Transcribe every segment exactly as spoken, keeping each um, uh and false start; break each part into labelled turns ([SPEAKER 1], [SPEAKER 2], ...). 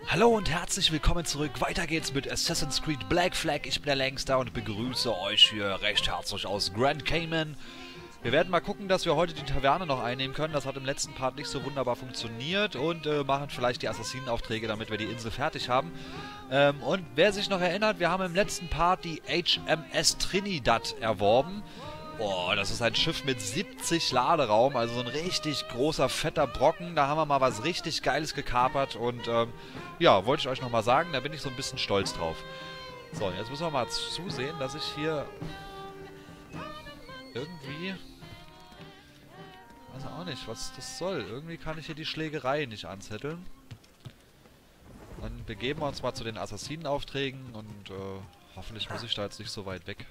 [SPEAKER 1] Hallo und herzlich willkommen zurück. Weiter geht's mit Assassin's Creed Black Flag. Ich bin der Langster und begrüße euch hier recht herzlich aus Grand Cayman. Wir werden mal gucken, dass wir heute die Taverne noch einnehmen können. Das hat im letzten Part nicht so wunderbar funktioniert. Und äh, machen vielleicht die Assassinenaufträge, damit wir die Insel fertig haben. Ähm, und wer sich noch erinnert, wir haben im letzten Part die H M S Trinidad erworben. Boah, das ist ein Schiff mit siebzig Laderaum, also so ein richtig großer, fetter Brocken. Da haben wir mal was richtig Geiles gekapert und ähm, ja, wollte ich euch nochmal sagen, da bin ich so ein bisschen stolz drauf. So, jetzt müssen wir mal zusehen, dass ich hier irgendwie... weiß auch nicht, was das soll. Irgendwie kann ich hier die Schlägerei nicht anzetteln. Dann begeben wir uns mal zu den Assassinenaufträgen und äh, hoffentlich muss ich da jetzt nicht so weit weg.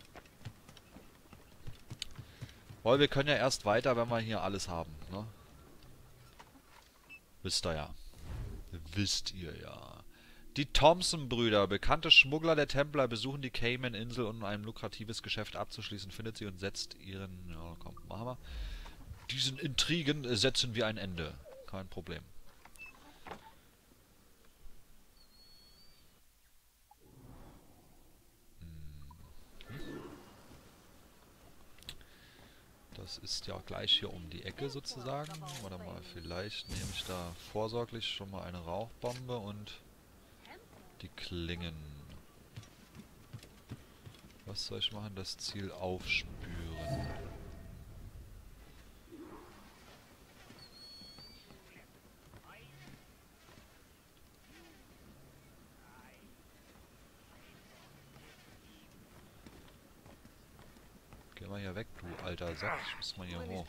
[SPEAKER 1] Weil wir können ja erst weiter, wenn wir hier alles haben, ne? Wisst ihr ja. Wisst ihr ja. Die Thompson-Brüder, bekannte Schmuggler der Templer, besuchen die Cayman-Insel, um ein lukratives Geschäft abzuschließen. Findet sie und setzt ihren... Ja, komm, machen wir. Diesen Intrigen setzen wir ein Ende. Kein Problem. Das ist ja gleich hier um die Ecke sozusagen. Warte mal, vielleicht nehme ich da vorsorglich schon mal eine Rauchbombe und die Klingen. Was soll ich machen? Das Ziel aufspüren. Geh mal hier weg, du alter Sack. Ich muss mal hier hoch.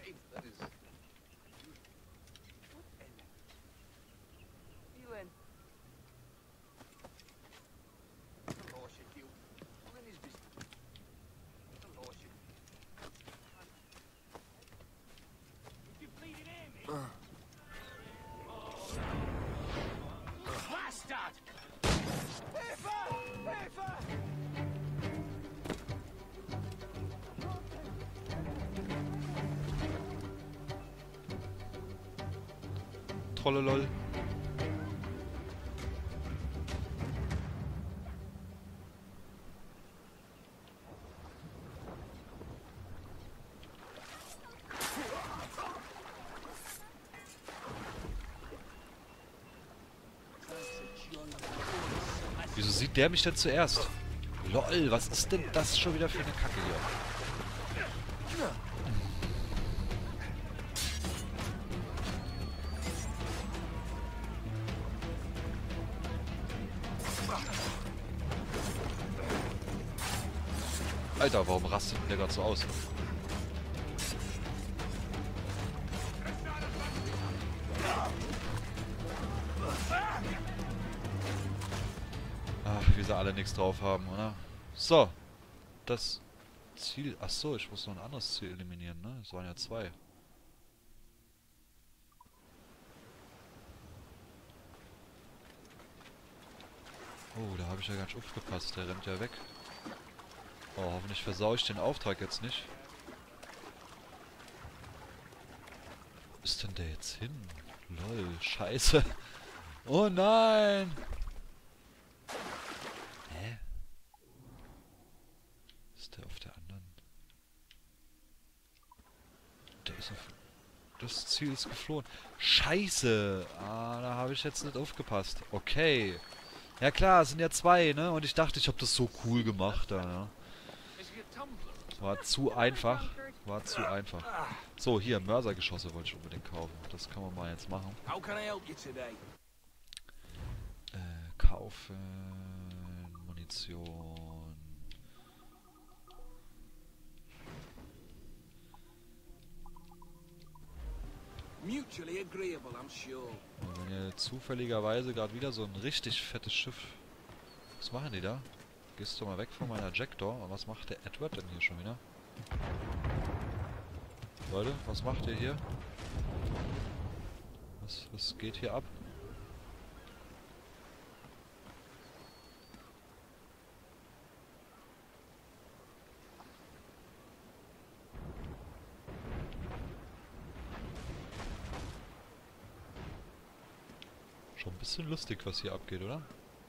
[SPEAKER 1] Trollolol. Wieso sieht der mich denn zuerst? Lol, was ist denn das schon wieder für eine Kacke hier? Alter, warum rastet denn der gerade so aus? Ach, wie sie alle nichts drauf haben, oder? So. Das Ziel... Achso, ich muss noch ein anderes Ziel eliminieren, ne? Es waren ja zwei. Oh, da habe ich ja gar nicht aufgepasst. Der rennt ja weg. Oh, hoffentlich versaue ich den Auftrag jetzt nicht. Wo ist denn der jetzt hin? Lol, scheiße. Oh nein! Hä? Ist der auf der anderen? Der ist auf... Das Ziel ist geflohen. Scheiße! Ah, da habe ich jetzt nicht aufgepasst. Okay. Ja klar, es sind ja zwei, ne? Und ich dachte, ich habe das so cool gemacht da, ja. War zu einfach. War zu einfach. So, hier, Mörsergeschosse wollte ich unbedingt kaufen. Das kann man mal jetzt machen. Äh, kaufen... Munition...
[SPEAKER 2] Mutually agreeable, I'm sure.
[SPEAKER 1] Wenn ihr zufälligerweise gerade wieder so ein richtig fettes Schiff... Was machen die da? Gehst du mal weg von meiner Jackdaw. Und was macht der Edward denn hier schon wieder? Leute, was macht ihr hier? Was, was geht hier ab? Schon ein bisschen lustig, was hier abgeht, oder?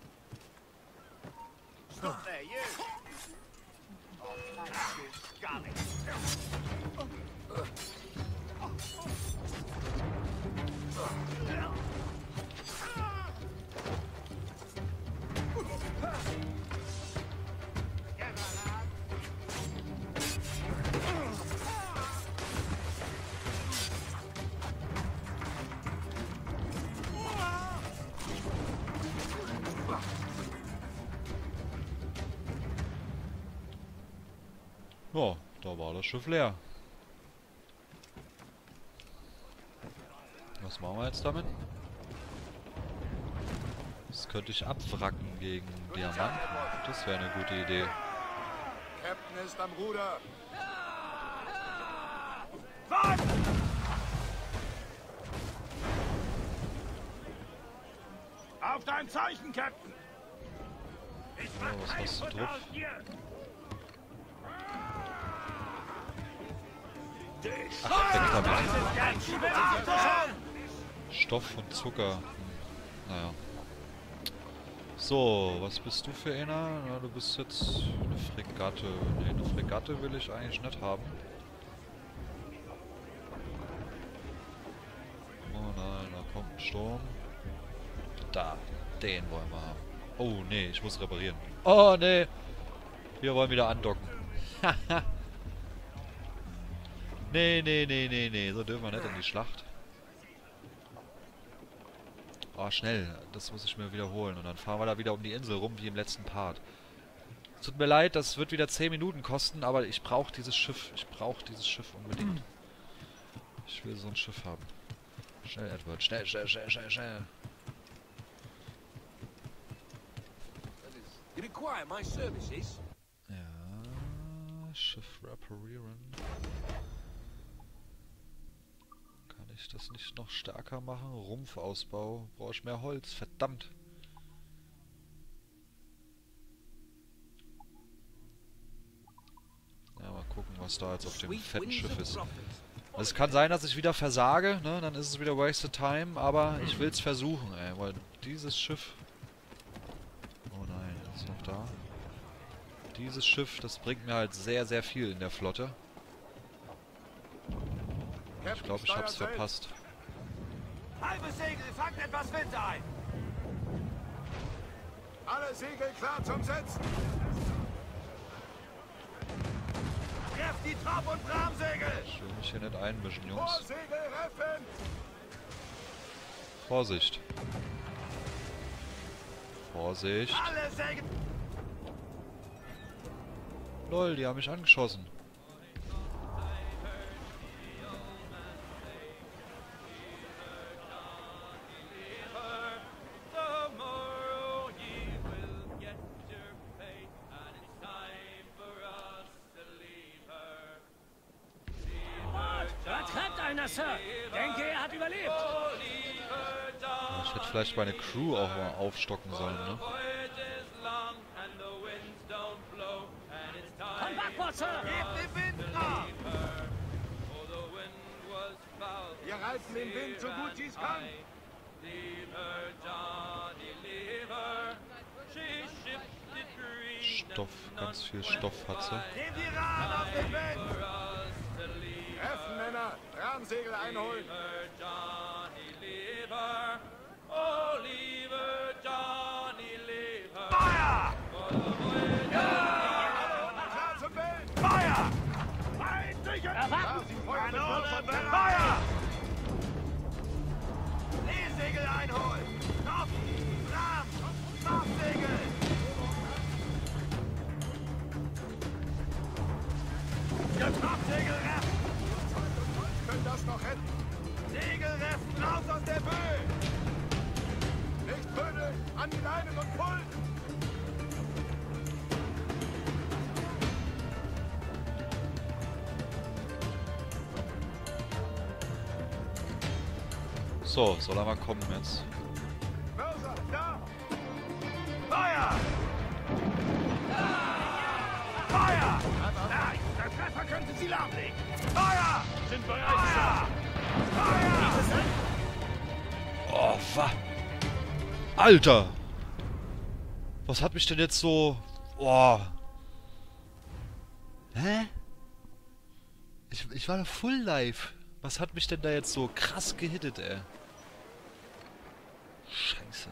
[SPEAKER 3] Stop there, you! Oh, that's got it.
[SPEAKER 1] Ja, da war das Schiff leer. Was machen wir jetzt damit? Das könnte ich abwracken gegen Diamanten. Das wäre eine gute Idee.
[SPEAKER 3] Captain ist am Ruder. Auf dein Zeichen, Captain! Ich
[SPEAKER 1] mach oh, was hast du drauf? Ach, weg damit. Stoff und Zucker. Hm, naja. So, was bist du für einer? Na, du bist jetzt eine Fregatte. Ne, eine Fregatte will ich eigentlich nicht haben. Oh nein, da kommt ein Sturm. Da, den wollen wir haben. Oh nee, ich muss reparieren. Oh nee, wir wollen wieder andocken. Haha. Nee, nee, nee, nee, nee, so dürfen wir nicht in die Schlacht. Oh, schnell, das muss ich mir wiederholen. Und dann fahren wir da wieder um die Insel rum, wie im letzten Part. Es tut mir leid, das wird wieder zehn Minuten kosten, aber ich brauche dieses Schiff. Ich brauche dieses Schiff unbedingt. Ich will so ein Schiff haben. Schnell, Edward, schnell, schnell, schnell, schnell, schnell.
[SPEAKER 2] You require my services?
[SPEAKER 1] Ja, Schiff reparieren. Kann ich das nicht noch stärker machen? Rumpfausbau. Brauche ich mehr Holz? Verdammt. Ja, mal gucken, was da jetzt auf dem fetten Schiff ist. Also es kann sein, dass ich wieder versage, ne? Dann ist es wieder wasted time, aber ich will es versuchen, ey, weil dieses Schiff... Oh nein, ist noch da. Dieses Schiff, das bringt mir halt sehr, sehr viel in der Flotte. Ich glaube, ich hab's verpasst.
[SPEAKER 3] Halbe Segel, fangt etwas Wind ein! Alle Segel klar zum Setzen! Trefft die Trab- und Bramsegel!
[SPEAKER 1] Ich will mich hier nicht einmischen, Jungs.
[SPEAKER 3] Vorsegel reffen!
[SPEAKER 1] Vorsicht. Vorsicht.
[SPEAKER 3] Alle Segel!
[SPEAKER 1] Lol, die haben mich angeschossen.
[SPEAKER 4] Sir. Denke, er hat überlebt.
[SPEAKER 1] Ja, ich hätte vielleicht meine Crew auch mal aufstocken sollen, ne?
[SPEAKER 4] Komm, Backbord, Sir.
[SPEAKER 3] Gebt den Wind nach! Wir reiten den Wind so gut sie es kann.
[SPEAKER 1] Stoff, ganz viel Stoff hat sie.
[SPEAKER 3] Nehmt die Rahn auf den Wind! Treffen, Männer! Rahmsegel einholen! Feuer! Klar zum Wind! Feuer! Feuer! Leesegel einholen! Knopf! Rahm! Knopfsegel! Der Knopfsegel reffen! Können das noch retten? Segel reffen! Raus aus der Böe! Nicht bödeln! An die Leinen und pullen!
[SPEAKER 1] So, soll er mal kommen jetzt.
[SPEAKER 3] Mörser, da! Feuer! Feuer! Nein, der Treffer könnte sie lahmlegen! Feuer! Sind bereit! Feuer! Feuer!
[SPEAKER 1] Oh, wa! Alter! Was hat mich denn jetzt so... Boah! Hä? Ich, ich war doch full live. Was hat mich denn da jetzt so krass gehittet, ey? Scheiße.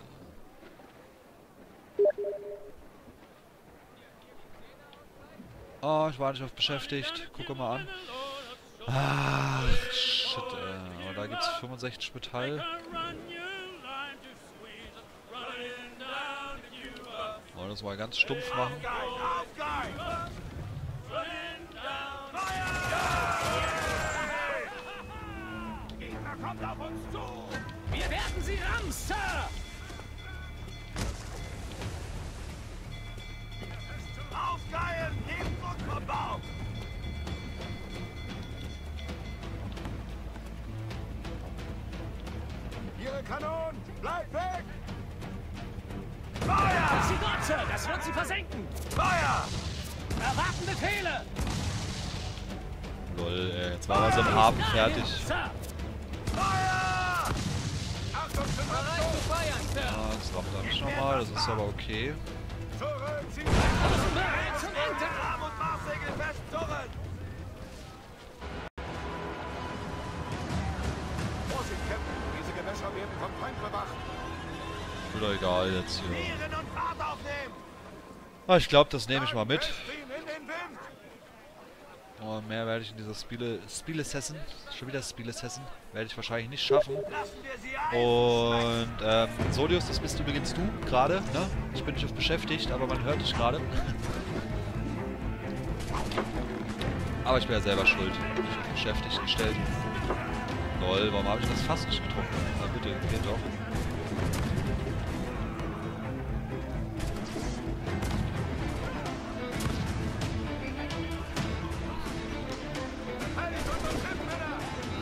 [SPEAKER 1] Oh, ich war nicht auf beschäftigt. Gucke mal an. Ah, shit, ey. Aber da gibt's fünfundsechzig Metall. Wollen wir das mal ganz stumpf machen?
[SPEAKER 3] Gegner kommt auf uns zu!
[SPEAKER 4] Wir werden sie rammen, Sir!
[SPEAKER 3] Aufgeilen! Neben uns vom Bauch! Ihre Kanonen! Bleibt weg! Feuer!
[SPEAKER 4] Sie dort, Sir! Das wird sie versenken!
[SPEAKER 3] Feuer!
[SPEAKER 4] Erwarten Befehle!
[SPEAKER 1] Lol, ey. Jetzt war er so im Hafen fertig.
[SPEAKER 4] Sir!
[SPEAKER 3] Feuer! Achtung, zum Versuch!
[SPEAKER 1] Ah, das rammt er nicht nochmal. Das ist aber okay.
[SPEAKER 3] Zurück! Sie
[SPEAKER 4] Bereit zum
[SPEAKER 3] Enter!
[SPEAKER 4] Enter!
[SPEAKER 3] Arm und Marssegel fest! Zurück! Vorsicht, Captain! Diese Gewässer werden vom Feind bewacht!
[SPEAKER 1] Ist doch egal jetzt hier.
[SPEAKER 3] Vieren und Fahrt aufnehmen!
[SPEAKER 1] Ah, ich glaube, das nehme ich mal mit.
[SPEAKER 3] Festziehen in den Wind!
[SPEAKER 1] Oh, mehr werde ich in dieser Spiele... Spiele-Session, schon wieder Spiele-Session, werde ich wahrscheinlich nicht schaffen.
[SPEAKER 3] Lassen wir sie ein!
[SPEAKER 1] Und, ähm, Solius, das bist übrigens du gerade, ne? Ich bin nicht auf beschäftigt, aber man hört dich gerade. Aber ich bin ja selber schuld. Nicht auf beschäftigt gestellt. Lol, warum habe ich das fast nicht getrunken? Na bitte, geht doch.
[SPEAKER 3] Heiligt unser Schiff, Männer!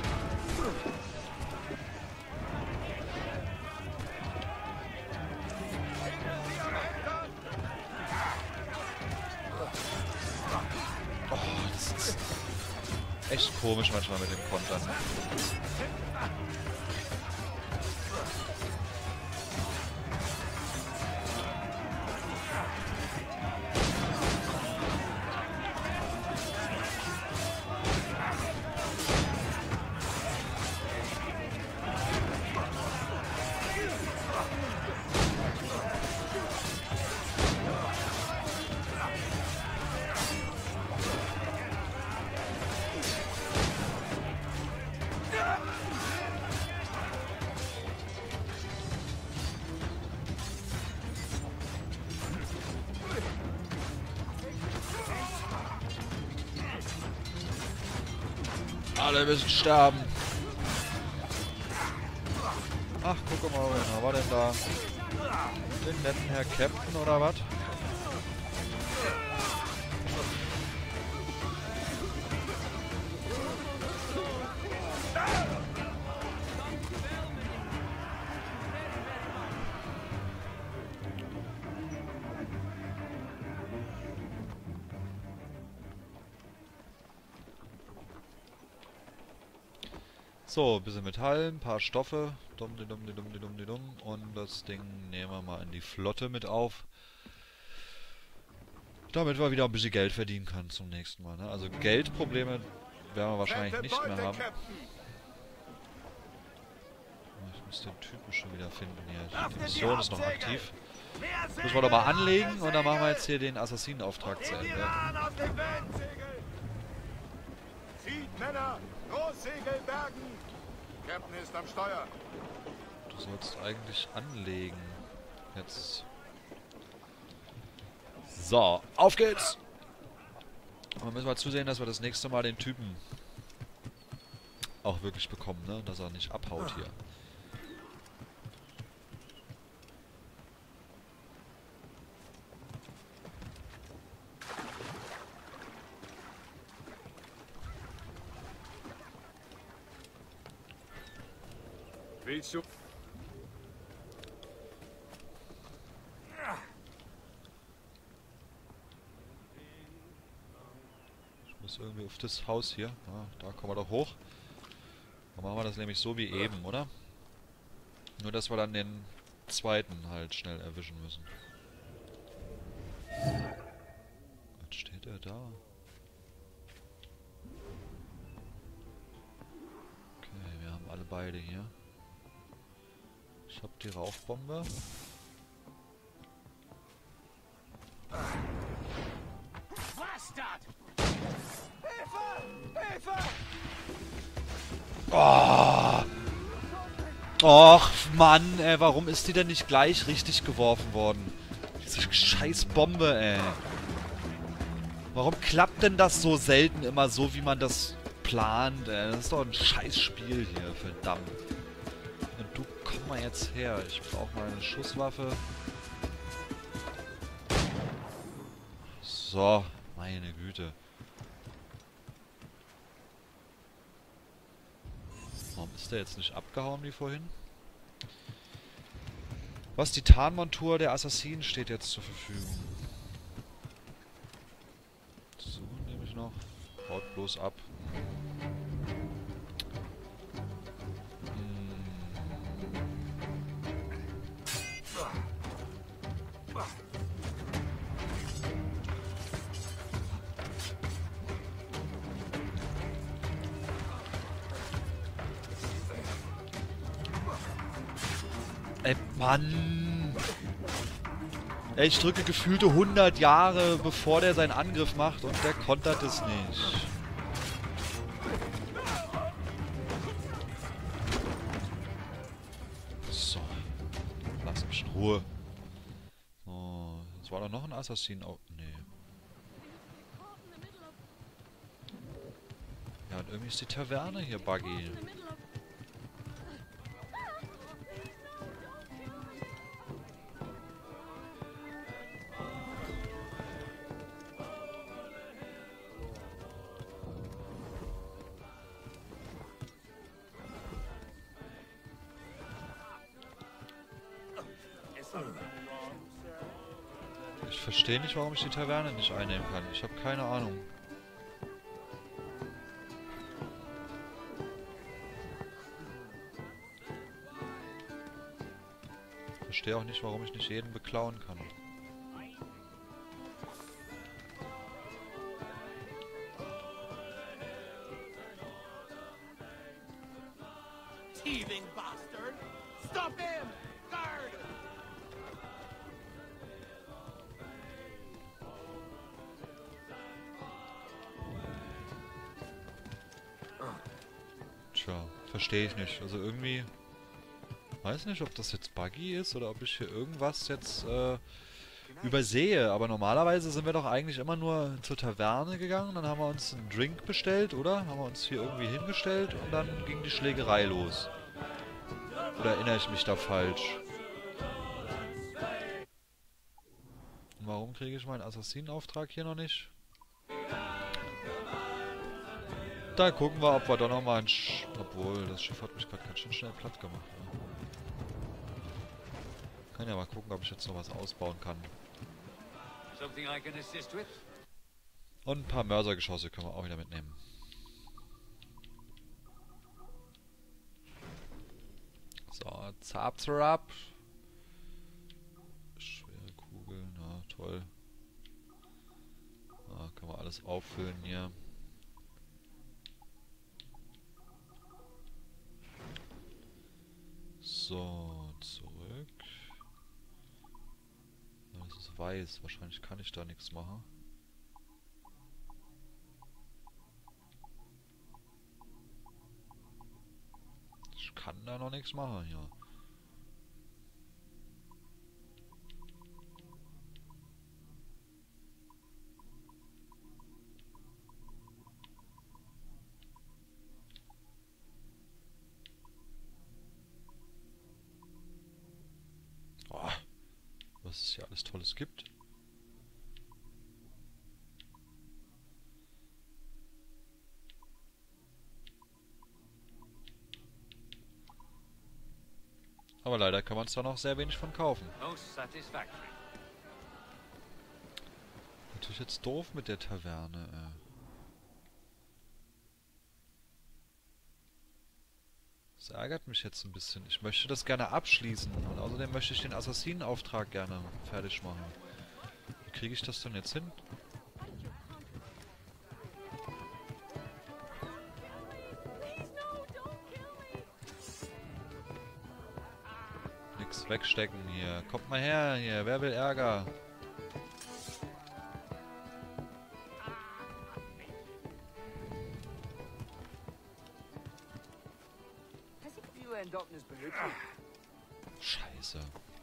[SPEAKER 3] Hindern Sie am Hintern!
[SPEAKER 1] Oh, das ist echt komisch manchmal mit dem Kontern. Alle müssen sterben. Ach, guck mal, wer war denn da? Den netten Herr Captain oder was? So, ein bisschen Metall, ein paar Stoffe. Dumm, die dumm, die dumm, die dumm, die dumm. Und das Ding nehmen wir mal in die Flotte mit auf. Damit wir wieder ein bisschen Geld verdienen können zum nächsten Mal. Ne? Also Geldprobleme werden wir wahrscheinlich nicht mehr haben. Ich muss den Typen schon wieder finden hier. Die Mission ist noch aktiv. Müssen wir doch mal anlegen und dann machen wir jetzt hier den Assassinenauftrag zu Ende.
[SPEAKER 3] Zieht Männer! Großsegel bergen! Captain ist am Steuer.
[SPEAKER 1] Du sollst eigentlich anlegen. Jetzt. So, auf geht's! Und dann müssen wir zusehen, dass wir das nächste Mal den Typen auch wirklich bekommen, ne? Dass er nicht abhaut hier.
[SPEAKER 3] Willst du?
[SPEAKER 1] Ich muss irgendwie auf das Haus hier. Ah, da kommen wir doch hoch. Dann machen wir das nämlich so wie eben, oder? Nur, dass wir dann den zweiten halt schnell erwischen müssen. Was steht er da? Okay, wir haben alle beide hier. Ich hab die Rauchbombe.
[SPEAKER 4] Bastard!
[SPEAKER 1] Oh! Och, Mann, ey, warum ist die denn nicht gleich richtig geworfen worden? Diese scheiß Bombe, ey. Warum klappt denn das so selten immer so, wie man das plant, ey? Das ist doch ein scheiß Spiel hier, verdammt. Und du, komm mal jetzt her. Ich brauche mal eine Schusswaffe. So, meine Güte. Warum ist der jetzt nicht abgehauen wie vorhin? Was, die Tarnmontur der Assassinen steht jetzt zur Verfügung. So, nehme ich noch. Haut bloß ab. Ey, Mann! Ey, ich drücke gefühlte hundert Jahre, bevor der seinen Angriff macht und der kontert es nicht. So. Lass mich in Ruhe. So. Es war doch noch ein Assassin. Oh, nee. Ja, und irgendwie ist die Taverne hier buggy. Ich verstehe nicht, warum ich die Taverne nicht einnehmen kann. Ich habe keine Ahnung. Ich verstehe auch nicht, warum ich nicht jeden beklauen kann.
[SPEAKER 3] Thieving bastard! Stop him! Guard!
[SPEAKER 1] Tja, verstehe ich nicht. Also irgendwie... Weiß nicht, ob das jetzt buggy ist oder ob ich hier irgendwas jetzt äh, übersehe. Aber normalerweise sind wir doch eigentlich immer nur zur Taverne gegangen. Dann haben wir uns einen Drink bestellt, oder? Haben wir uns hier irgendwie hingestellt und dann ging die Schlägerei los. Oder erinnere ich mich da falsch? Und warum kriege ich meinen Assassinenauftrag hier noch nicht? Da gucken wir, ob wir doch nochmal ein Sch... Obwohl, das Schiff hat mich gerade ganz schön schnell platt gemacht. Ja. Kann ja mal gucken, ob ich jetzt noch was ausbauen kann.
[SPEAKER 2] Something I can assist with?
[SPEAKER 1] Und ein paar Mörsergeschosse können wir auch wieder mitnehmen. So, Zapzerab. Schwere Kugeln, na toll. Da können wir alles auffüllen hier. So, zurück. Ja, das ist weiß. Wahrscheinlich kann ich da nichts machen. Ich kann da noch nichts machen hier. Oh, was es hier alles Tolles gibt. Aber leider kann man es da noch sehr wenig von kaufen.
[SPEAKER 2] Most satisfactory.
[SPEAKER 1] Natürlich jetzt doof mit der Taverne, äh. Das ärgert mich jetzt ein bisschen. Ich möchte das gerne abschließen. Und außerdem möchte ich den Assassinen-Auftrag gerne fertig machen. Wie kriege ich das denn jetzt hin? Nix wegstecken hier. Kommt mal her hier. Wer will Ärger? Scheiße.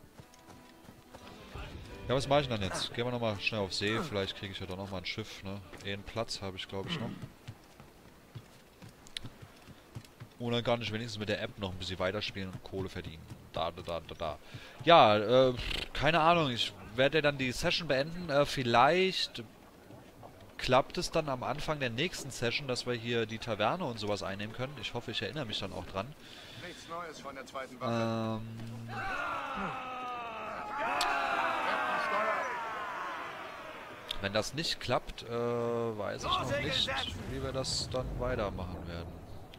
[SPEAKER 1] Ja, was mache ich denn jetzt? Gehen wir nochmal schnell auf See. Vielleicht kriege ich ja doch nochmal ein Schiff, ne? Eh einen Platz habe ich, glaube ich, noch. Oder gar nicht wenigstens mit der App noch ein bisschen weiterspielen und Kohle verdienen. Da, da, da, da, da. Ja, äh, keine Ahnung. Ich werde ja dann die Session beenden. Äh, vielleicht klappt es dann am Anfang der nächsten Session, dass wir hier die Taverne und sowas einnehmen können. Ich hoffe, ich erinnere mich dann auch dran.
[SPEAKER 3] Nichts Neues von der zweiten Waffe.
[SPEAKER 1] Ähm... Wenn das nicht klappt, äh, weiß ich noch nicht, wie wir das dann weitermachen werden.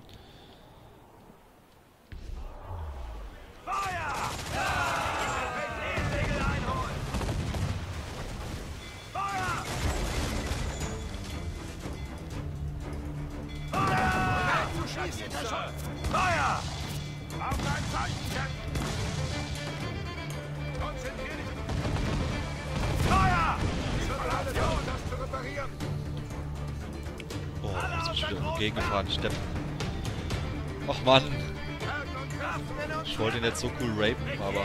[SPEAKER 3] Feuer! Auf dein Zeichen, Captain! Konzentrier dich! Feuer! Ich verlade dir, um das zu reparieren!
[SPEAKER 1] Oh, jetzt bin ich wieder irgendwo gegengefahren, Steppen. Och Mann! Ich wollte ihn jetzt so cool rapen, aber...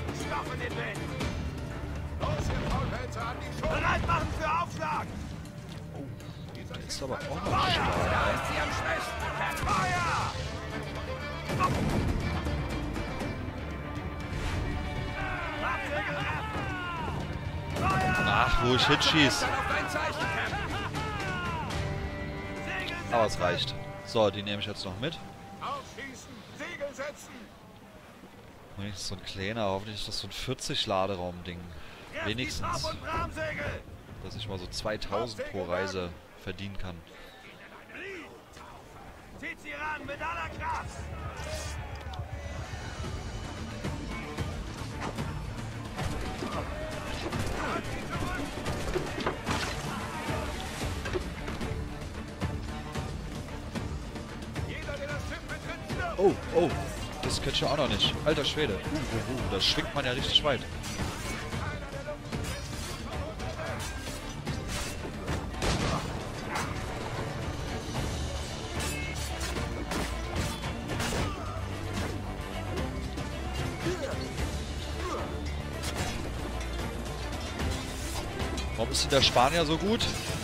[SPEAKER 3] Bereit machen für Aufschlag!
[SPEAKER 1] Oh, der ist aber auch noch stark.
[SPEAKER 3] Feuer!
[SPEAKER 1] Ach, wo ich hinschieß. Aber es reicht. So, die nehme ich jetzt noch mit.
[SPEAKER 3] Aufschießen! Segel setzen!
[SPEAKER 1] Wenigstens so ein kleiner, hoffentlich ist das so ein vierzig Laderaum-Ding. Wenigstens, dass ich mal so zweitausend pro Reise verdienen kann.
[SPEAKER 3] Zieht sie ran mit aller Kraft! Jeder, der das Schiff betritt, stirbt!
[SPEAKER 1] Oh, oh, das kennt ich ja auch noch nicht. Alter Schwede. Uh, uh, uh, das schwingt man ja richtig weit. Warum ist denn der Spanier so gut?